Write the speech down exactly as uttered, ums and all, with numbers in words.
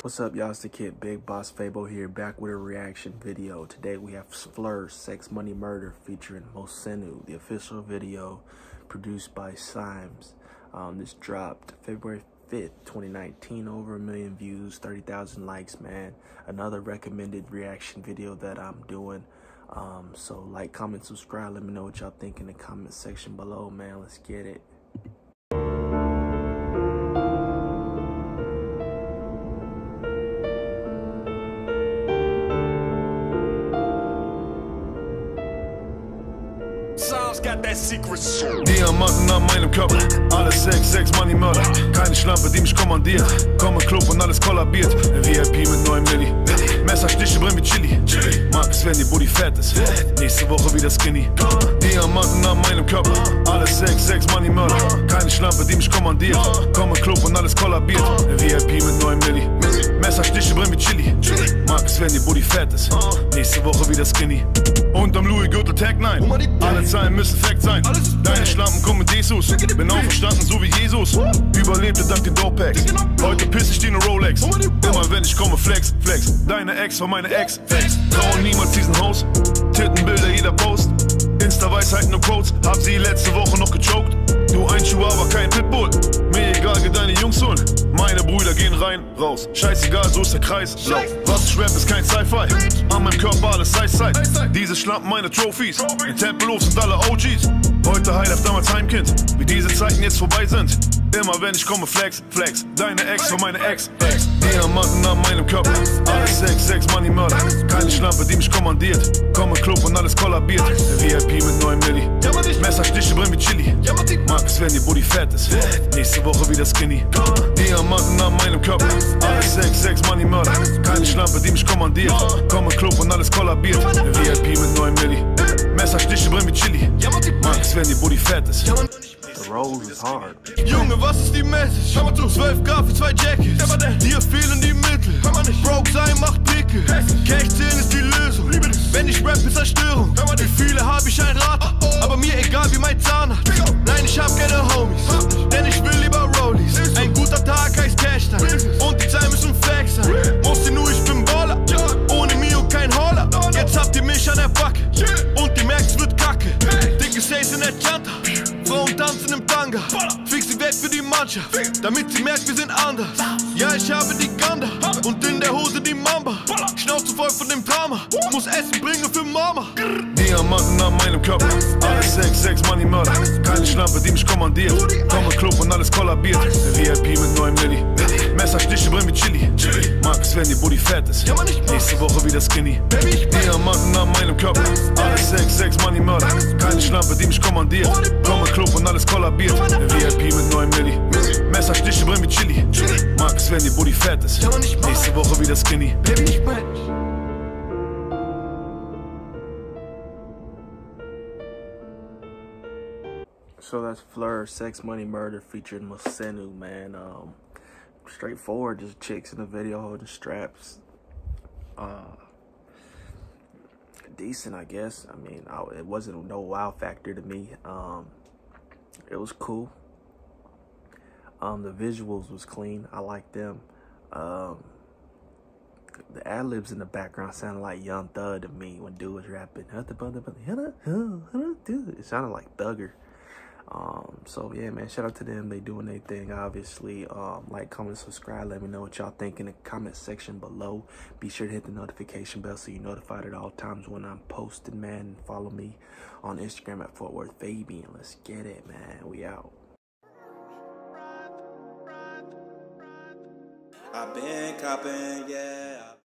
What's up, y'all? It's the kid Big Boss Fabo here, back with a reaction video. Today we have Fleur, Sex Money Murder featuring Mosenu, the official video produced by Symes. Um, this dropped February fifth, twenty nineteen, over a million views, thirty thousand likes, man. Another recommended reaction video that I'm doing. Um, so like, comment, subscribe. Let me know what y'all think in the comment section below, man. Let's get it. Diamanten an meinem Körper, alles Sex, Sex, Money, Mörder. Keine Schlampe, die mich kommandiert. Komm im Club und alles kollabiert. V I P mit neun Milli. Messerstiche brennen wie Chili. Mag es, wenn die Booty fett ist. Nächste Woche wieder skinny. Diamanten an meinem Körper, alles Sex, Sex, Money, Mörder. Keine Schlampe, die mich kommandiert. Komm im Club und alles kollabiert. V I P mit neun Milli. Messerstiche brennen wie Chili. Mag es, wenn die Booty fett ist. Nächste Woche wieder skinny. Unterm Louis Gürtel Tag neun. Alle Zahlen müssen Fact sein. Deine Schlampen kommen mit Jesus. Bin auferstanden, so wie Jesus. Überlebte dank den Dope-Packs. Heute piss ich dir ne Rolex. Immer wenn ich komme, flex, flex. Deine Ex war meine Ex. Trauen niemals diesen Host. Tittenbilder jeder Post. Insta-Weisheiten und Quotes. Hab sie letzte Woche noch gechoked. Du ein Chihuahua, kein Pitbull. Mir egal, geh deine Jungs holen. Meine Brüder gehen rein, raus. Scheißegal, so ist der Kreis. Lauf. Was ich rap, ist kein Sci-Fi. An meinem Körper alles Side-Side. Diese Schlampen meine Trophies. In Tempelhof sind alle O Gs. Heute Highlife, damals Heimkind. Wie diese Zeiten jetzt vorbei sind. Immer wenn ich komme, flex, flex. Deine Ex war meine Ex, Ex. Diamanten an meinem Körper. Alles Sex, Sex, Money, Mörder. Keine Schlampe, die mich kommandiert. Komm im Club und alles kollabiert. V I P mit neun Milli. Messerstiche brennen wie Chili. Mag es, wenn die Booty fett ist. Nächste Woche wieder skinny. Diamanten an meinem Körper. Alles Sex, Sex, Money, Mörder. Keine Schlampe, die mich kommandiert. Komm im Club und alles kollabiert. V I P mit neun Milli. Messerstiche brennen wie Chili. Mag es, wenn die Booty fett ist. The Rose is hard. Junge, was ist die Message? Schau mal zu, zwölf K für zwei Jackets. Dir fehlen die Mittel. Broke sein macht Picke. Cash zählen ist die Lösung. Wenn ich rap, ist Zerstörung. Wie viele hab ich ein Rad? Aber mir egal wie mein Zahnarzt. Nein, ich hab keine Homies. Denn ich will lieber Rollies. Ein guter Tag heißt Cash dann. Und die Zahlen müssen Flex sein. Mosenu, ich bin Baller. Ohne Mio kein Holler. Jetzt habt ihr mich an der Backe. Und ihr merkt, es wird kacke. Dicke Stays in der Chanta. Frauen tanzen im Tanga. Fix sie weg für die Mannschaft, damit sie merkt, wir sind anders. Ja, ich habe die Ganda und in der Hose die Mamba. Schnauze voll von dem Drama, muss Essen bringen für Mama. Diamanten an meinem Körper, alles Sex, Sex, Money, Mörder. Keine Schlampe, die mich kommandiert. Komm im Club und alles kollabiert. V I P mit neun Milli. Messerstiche brennen wie Chili. Mag es, wenn die Booty fett ist. Nächste Woche wieder skinny. Diamanten an meinem Körper, alles Sex, Sex, Money, Mörder. Keine Schlampe, die mich kommandiert. Komm im Club und alles kollabiert. V I P mit neun Milli. Messerstiche brennen wie Chili. Mag es, wenn die Booty fett ist. Nächste Woche wieder skinny. So that's Fleur, Sex Money Murder featuring Mosenu, man. Um, straightforward, just chicks in the video holding straps. Uh, decent, I guess. I mean, I, it wasn't no wow factor to me. Um, it was cool. Um, the visuals was clean. I like them. Um, the ad libs in the background sounded like Young Thug to me when dude was rapping. It sounded like Thugger. Um, so yeah, man, shout out to them. They doing their thing, obviously. Um, like, comment, subscribe. Let me know what y'all think in the comment section below. Be sure to hit the notification bell so you're notified at all times when I'm posting, man. And follow me on Instagram at Fort Worth Fabian. Let's get it, man. We out. I've been copping, yeah.